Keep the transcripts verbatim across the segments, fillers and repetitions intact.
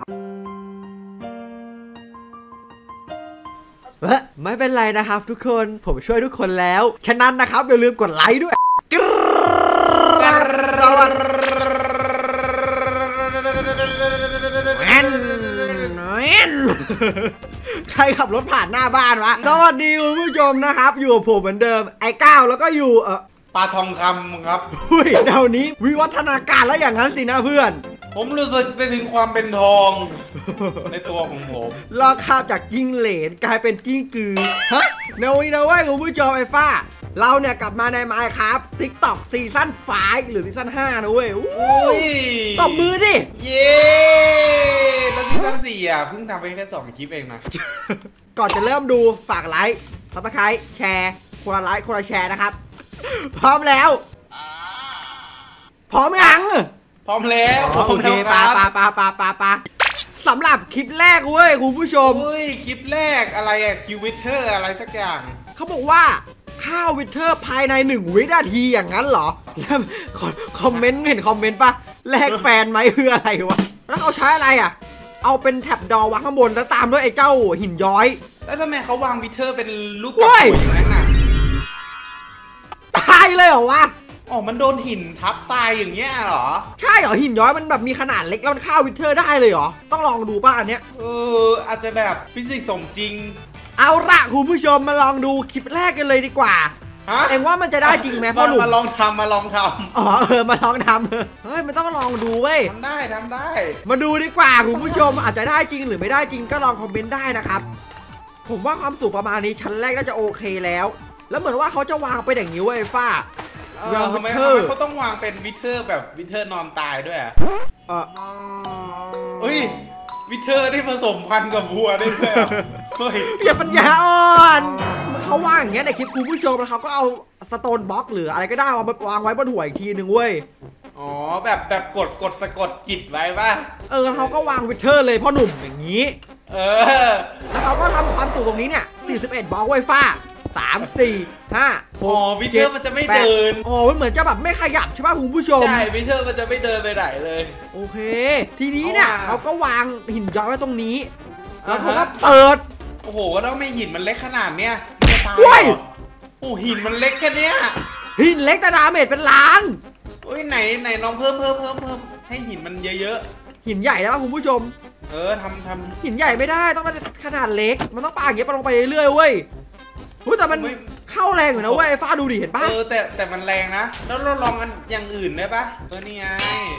เฮ้ยไม่เป็นไรนะครับทุกคนผมช่วยทุกคนแล้วฉะนั้นนะครับอย่าลืมกดไลค์ด้วยใครขับรถผ่านหน้าบ้านวะสวัสดีคุณผู้ชมนะครับอยู่กับผมเหมือนเดิมไอ้ก้าวแล้วก็อยู่เออปลาทองคำครับอุ้ยเดี๋ยวนี้วิวัฒนาการแล้วอย่างนั้นสินะเพื่อนผมรู้สึกได้ถึงความเป็นทองในตัวของผมลอกคาบจากจิ้งเหลนกลายเป็นจิ้งกือฮะในวันนี้นะเว้ยคุณผู้ชมไอ้ฟ้าเราเนี่ยกลับมาในไมค์ครับติ๊กต็อกซีซั่นไฟหรือซีซั่นห้านะเว้ยอุ้ยตบมือดิเย้แล้วซีซั่นสี่อ่ะเพิ่งทำไปแค่สองคลิปเองนะก่อนจะเริ่มดูฝากไลค์ซับสไครต์แชร์คนละไลค์คนละแชร์นะครับพร้อมแล้วพร้อมยังพร้อมแล้วโอเคปาปาปาปาปาปาสำหรับคลิปแรกเว้ยคุณผู้ชมเฮ้ยคลิปแรกอะไรอะคิววิเทอร์อะไรสักอย่างเขาบอกว่าข้าววิเทอร์ภายในหนึ่งวินาทีอย่างนั้นเหรอแล้วคอมเมนต์เห็นคอมเมนต์ปะแลกแฟนไหมคืออะไรวะแล้วเขาใช้อะไรอ่ะเอาเป็นแท็บดอวางข้างบนแล้วตามด้วยไอ้เจ้าหินย้อยแล้วทำไมเขาวางวิเทอร์เป็นลูกกระปุกอย่างนั้นน่ะตายเลยเหรอวะอ๋อมันโดนหินทับตายอย่างเงี้ยเหรอใช่เหรอหินย้อยมันแบบมีขนาดเล็กแล้วมันฆ่าวิเทอร์ได้เลยเหรอต้องลองดูป่ะอันเนี้ยเอออาจจะแบบฟิสิกส์สมจริงเอาละคุณผู้ชมมาลองดูคลิปแรกกันเลยดีกว่าเอ็งว่ามันจะได้จริงไหมพ่อหนุ่มมาลองทำมาลองทำอ๋อเออมาลองทำเฮ้ยมันต้องลองดูเว้ยทำได้ทำได้มาดูดีกว่าคุณผู้ชมอาจจะได้จริงหรือไม่ได้จริงก็ลองคอมเมนต์ได้นะครับผมว่าความสูงประมาณนี้ชั้นแรกน่าจะโอเคแล้วแล้วเหมือนว่าเขาจะวางไปอย่างนี้เว้ยฟ้าทำไมเขาต้องวางเป็นวิเทอร์แบบวิเทอร์นอนตายด้วยอ่ะเออเฮ้ยวิเทอร์ได้ผสมพันธุ์กับวัวได้ด้วยเฮ้ยอย่าปัญญาอ่อนเขาวางอย่างเงี้ยในคลิปคุณผู้ชมแล้วเขาก็เอาสโตนบล็อกหรืออะไรก็ได้วางวางไว้บนหัวอีกทีหนึ่งเว้ยอ๋อแบบแบบกดกดสะกดจิตไว้ป่ะเออเขาก็วางวิเทอร์เลยพ่อหนุ่มอย่างนี้เออแล้วเขาก็ทำความสูงตรงนี้เนี่ยสี่สิบเอ็ดบล็อกไว้ฟ้าสามสี่ห้าหกวิเทอร์มันจะไม่เดินอ๋อมันเหมือนจะแบบไม่ขยับใช่ป่ะคุณผู้ชมใช่วิเทอร์มันจะไม่เดินไปไหนเลยโอเคทีนี้เนี่ยเขาก็วางหินย้อยไว้ตรงนี้แล้วเขาก็เปิดโอ้โหแล้วไม่หินมันเล็กขนาดเนี้ยมันจะตายโอ้หินมันเล็กแค่เนี้ยหินเล็กแต่ดาเมจเป็นล้านโอ้ยไหนไหนลองเพิ่มเพิ่มเพิ่มเพิ่มให้หินมันเยอะๆหินใหญ่ได้ป่ะคุณผู้ชมเออทำทำหินใหญ่ไม่ได้ต้องเป็นขนาดเล็กมันต้องปาอย่างเงี้ยลงไปเรื่อยๆเว้ยแต่มันเข้าแรงอยู่นะเว้ยฟ้าดูดิเห็นปะเออแต่แต่มันแรงนะแล้วเราลองกันอย่างอื่นได้ปะเออนี่ไง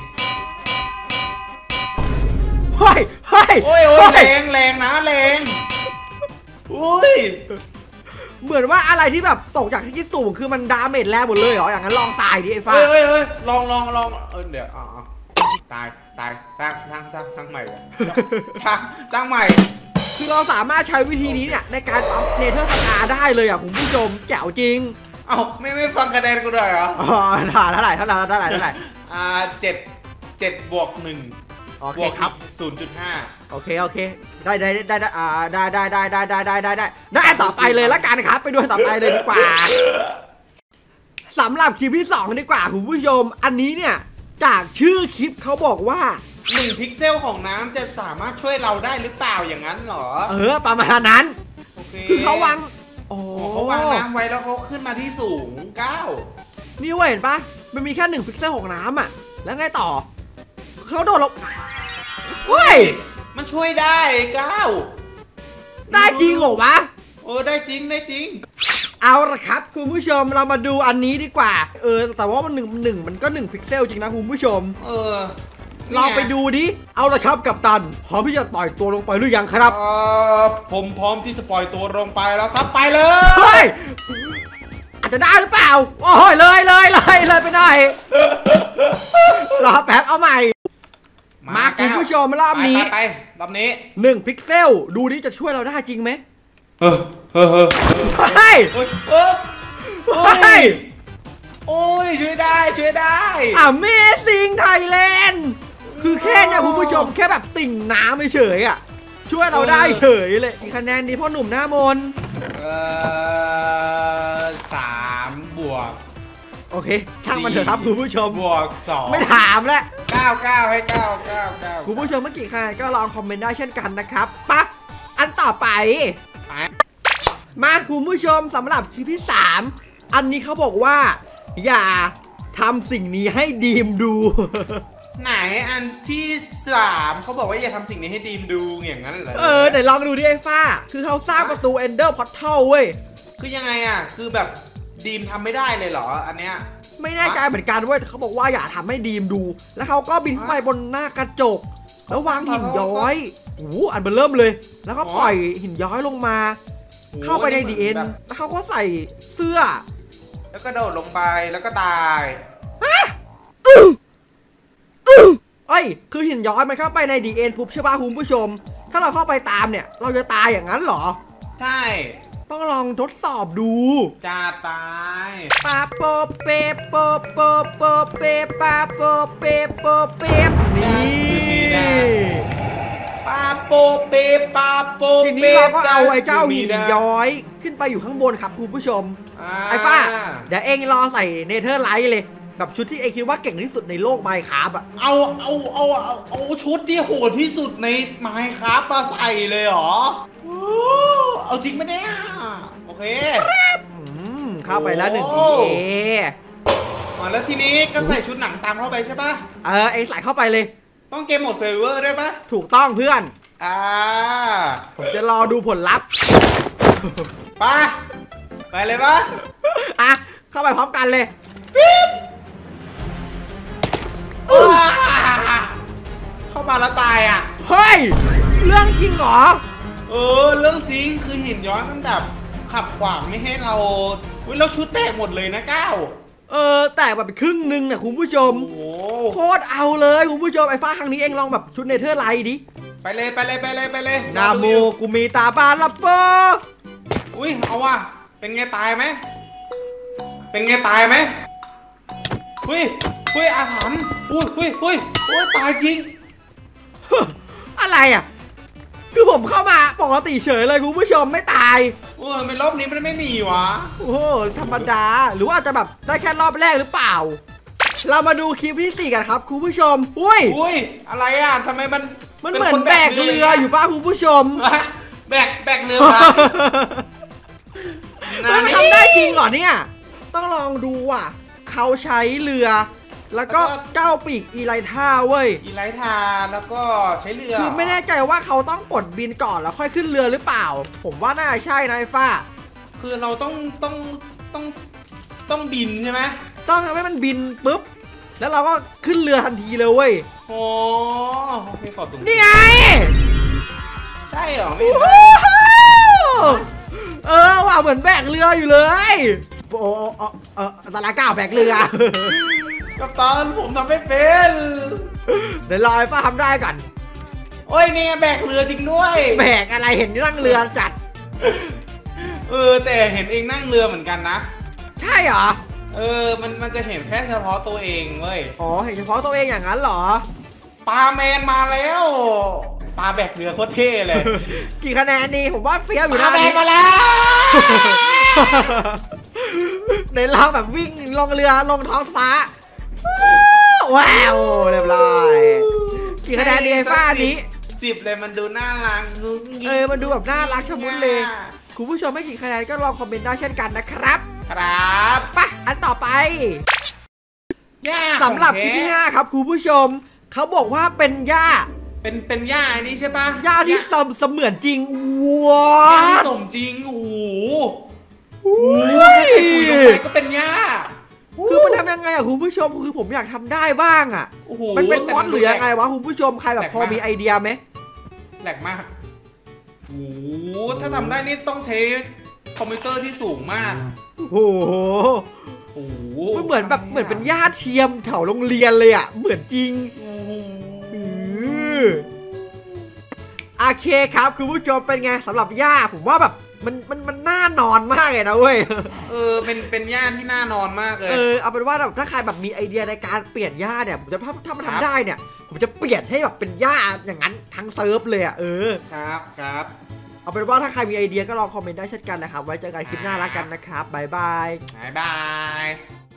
เฮ้ยเฮ้ยโอ้ยแรงแรงนะแรงอุ้ยเหมือนว่าอะไรที่แบบตกจากที่สูงคือมันดาเมจแรงหมดเลยเหรออย่างนั้นลองทรายดิไอ้ฟ้าเฮ้ยเฮ้ยลองลองลองเออเดี๋ยวอ๋อตายตายสร้างสร้างสร้างสร้างใหม่เลยสร้างสร้างใหม่คือเราสามารถใช้วิธีนี้เนี่ยในการปั๊มเนเธอร์สกาได้เลยอ่ะคุณผู้ชมแจ๋วจริงเอ้าไม่ไม่ฟังคะแนนกูเลยเหรออ๋อเท่าไหร่เท่าไหร่เท่าไหร่เท่าไหร่อ่าเจ็ดเจ็ดบวกหนึ่งโอเคครับศูนย์จุดห้าโอเคโอเคได้ได้ได้ได้อ่าได้ได้ได้ได้ได้ได้ได้ได้ได้ต่อไปเลยละกันครับไปดูต่อไปเลยดีกว่าสำหรับคลิปที่สองดีกว่าคุณผู้ชมอันนี้เนี่ยจากชื่อคลิปเขาบอกว่าหนึ่งพิกเซลของน้ำจะสามารถช่วยเราได้หรือเปล่าอย่างนั้นหรอเออประมาณนั้นคือเขาวางโอ้เขาวางน้ำไว้แล้วเขาขึ้นมาที่สูงเก้านี่เห็นปะมันมีแค่หนึ่งพิกเซลของน้ำอ่ะแล้วไงต่อเขาโดดลงเฮ้ยมันช่วยได้เก้าได้จริงเหรอวะโอ้ได้จริงได้จริงเอาละครับคุณผู้ชมเรามาดูอันนี้ดีกว่าเออแต่ว่ามันหนึ่งหนึ่งมันก็หนึ่งพิกเซลจริงนะคุณผู้ชมเออลองไปดูดิเอาละครับกัปตันพร้อมที่จะปล่อยตัวลงไปหรือยังครับเออผมพร้อมที่จะปล่อยตัวลงไปแล้วครับไปเลยเฮ้ยอาจจะได้หรือเปล่าโอ้ยเลยเลยเลยเลยไปหน่อยรอแป๊บเอาใหม่มาคุณผู้ชมรอบนี้ไปรอบนี้หนึ่งพิกเซลดูดิจะช่วยเราได้จริงไหมเฮ้ยเฮ้ยเฮ้ยเฮ้ยเฮ้ยโอ้ยช่วยได้ช่วยได้ Amazing Thailand คือแค่เนี่ยคุณผู้ชมแค่แบบติ่งน้ำไม่เฉยอ่ะช่วยเราได้เฉยเลยอีกคะแนนดีพ่อหนุ่มหน้ามนเออสามบวกโอเคช่างมันเถอะครับคุณผู้ชมบวกสองไม่ถามแล้วเก้าเก้าให้เก้าเก้าเก้าคุณผู้ชมเมื่อกี้ค่ะก็ลองคอมเมนต์ได้เช่นกันนะครับปะอันต่อไปมาคุณผู้ชมสำหรับคลิปที่สามอันนี้เขาบอกว่าอย่าทำสิ่งนี้ให้ดีมดูไหนอันที่สามเขาบอกว่าอย่าทำสิ่งนี้ให้ดีมดูอย่างนั้นเหรอเออเดี๋ยวลองดูดิไอ้ฟ้าคือเขาสร้างประตูเอนเดอร์พอร์ทัลเว้ยคือยังไงอ่ะคือแบบดีมทำไม่ได้เลยเหรออันเนี้ยไม่แน่ใจเหมือนกันเว้ยแต่เขาบอกว่าอย่าทำให้ดีมดูแล้วเขาก็บินขึ้นไปบนหน้ากระจกแล้ววางหินย้อยโอ้อันเบอร์เริ่มเลยแล้วก็ปล่อยหินย้อยลงมาเข้าไปในดีเอ็นแล้วเขาก็ใส่เสื้อแล้วก็โดดลงไปแล้วก็ตายเอ้ยคือหินย้อยมันเข้าไปในดีเอ็นปุ๊บใช่ป่ะคุณผู้ชมถ้าเราเข้าไปตามเนี่ยเราจะตายอย่างนั้นเหรอใช่ต้องลองทดสอบดูจะตายปาโปเปโปโปโปเปปาโปเปโปเปนี่ปาโปเปปาโปทีนี้เราก็เอาไอ้เจ้าหินย้อยขึ้นไปอยู่ข้างบนครับคุณผู้ชมไอ้ฟ้าเดี๋ยวเองรอใส่เนเธอร์ไลท์เลยแบบชุดที่เองคิดว่าเก่งที่สุดในโลกไมค์คราฟอะเอาเอาเอาเอาเอาชุดที่โหดที่สุดในไมค์คราฟมาใส่เลยเหรอเอาจริงไหมเนี่ยโอเคเข้าไปแล้วหนึ่งเออ๋อแล้วทีนี้ก็ใส่ชุดหนังตามเข้าไปใช่ปะเออเองใส่เข้าไปเลยต้องเกมโหมดเซิร์ฟเวอร์ด้วยปะถูกต้องเพื่อนอ่าผมจะรอดูผลลัพธ์ไปไปเลยปะอ่ะเข้าไปพร้อมกันเลยเข้ามาแล้วตายอ่ะเฮ้ยเรื่องจริงเหรอเออเรื่องจริงคือหินย้อยมันแบบขับขวางไม่ให้เราอุ้ยเราชุดแตกหมดเลยนะก้าวเออแตกแบบครึ่งนึงเนี่ยคุณผู้ชมโคตรเอาเลยคุณผู้ชมไอ้ฟ้าครั้งนี้เองลองแบบชุดเนเธอร์ไลท์ดิไปเลยไปเลยไปเลยไปเลยนาโมกูมีตาบานละเปออุ้ยเอาว่ะเป็นไงตายไหมเป็นไงตายไหมเฮ้ยเฮ้ยอาถรรพ์อุ้ยเฮ้ยเฮ้ยโอ้ยตายจริงอะไรอ่ะคือผมเข้ามาปกติเฉยเลยคุณผู้ชมไม่ตายโอ้ยในรอบนี้มันไม่มีวะโอ้ธรรมดาหรือว่าจะแบบได้แค่รอบแรกหรือเปล่าเรามาดูคลิปที่สี่กันครับคุณผู้ชมอุ้ยอุ้ยอะไรอ่ะทำไมมันมันเหมือนแบกเรืออยู่ป่ะคุณผู้ชมแบกแบกเรือมันทำได้จริงเหรอเนี่ยต้องลองดูอ่ะเขาใช้เรือแล้วก็เก้าปีกอีไลท่าเว้ยอีไลท่าแล้วก็ใช้เรือคือไม่แน่ใจว่าเขาต้องกดบินก่อนแล้วค่อยขึ้นเรือหรือเปล่าผมว่าน่าใช่นะไอ้ฟ้าคือเราต้องต้องต้องต้องบินใช่ไหมต้องทำให้มันบินปุ๊บแล้วเราก็ขึ้นเรือทันทีเลยเว้ยโอ้โอเคขอสูงนี่ไงใช่เหรอไม่เออว่าเหมือนแบกเรืออยู่เลยโอ้เออเออตาลาก้าวแบกเรือกัปตันผมทำไม่เป็นเดี๋ยวรอไอ้ฟ้าทำได้ก่อนโอ้ยนี่แบกเรือจริงด้วยแบกอะไรเห็นนั่งเรือจัดเออแต่เห็นเองนั่งเรือเหมือนกันนะใช่เหรอเออมันมันจะเห็นแค่เฉพาะตัวเองเว้ยอ๋อเห็นเฉพาะตัวเองอย่างนั้นเหรอปลาแมนมาแล้วปลาแบกเรือโคตรเท่เลยกี่คะแนนดีผมว่าเฟี้ยวอยู่นะปลาแมนมาแล้วในเราแบบวิ่งลงเรือลงท้องฟ้าว้าวเรียบร้อยกี่คะแนนดีไอ้ฟ้านี้สิบเลยมันดูน่ารักเออมันดูแบบน่ารักชะมุดเลยคุณผู้ชมไม่กี่คะแนนก็ลองคอมเมนต์ได้เช่นกันนะครับครับไปอันต่อไปสำหรับคลิปที่ห้าครับคุณผู้ชมเขาบอกว่าเป็นหญ้าเป็นเป็นหญ้าอันนี้ใช่ปะหญ้าที่สมเสมือนจริงว้าสมจริงโอ้โหโอ้ยใส่ปุ๋ยลงไปก็เป็นหญ้าคือมันทำยังไงอะคุณผู้ชมคือผมอยากทำได้บ้างอะมันเป็นมอดหรือยังไงวะคุณผู้ชมใครแบบพอมีไอเดียไหมแหลกมากโอ้ถ้าทำได้นี่ต้องใช้คอมพิวเตอร์ที่สูงมากโอ้โหมันเหมือนแบบเหมือนเป็นหญ้าเทียมแถวโรงเรียนเลยอะเหมือนจริงโอเคครับคุณผู้ชมเป็นไงสำหรับหญ้าผมว่าแบบมันมันมันน่านอนมากเลยนะเว้ยเออเป็นเป็นหญ้าที่น่านอนมากเลยเออเอาเป็นว่าแบบถ้าใครแบบมีไอเดียในการเปลี่ยนหญ้าเนี่ยผมจะถ้าถ้ามันทำได้เนี่ยผมจะเปลี่ยนให้แบบเป็นหญ้าอย่างนั้นทั้งเซิร์ฟเลยอ่ะเออครับครับเอาเป็นว่าถ้าใครมีไอเดียก็ลองคอมเมนต์ได้เช่นกันนะครับไว้เจอกันคลิปหน้าแล้วกันนะครับบ๊ายบายบ๊ายบาย